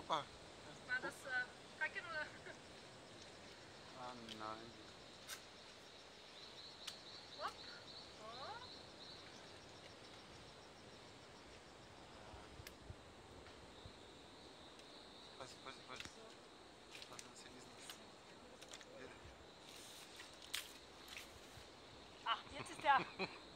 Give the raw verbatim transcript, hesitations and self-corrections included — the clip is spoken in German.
super. War das äh, Kacke oder? Ah nein. Hopp. Oh. Vorsicht, Vorsicht, Vorsicht. So. Lass uns hier diesen... Ah, jetzt ist der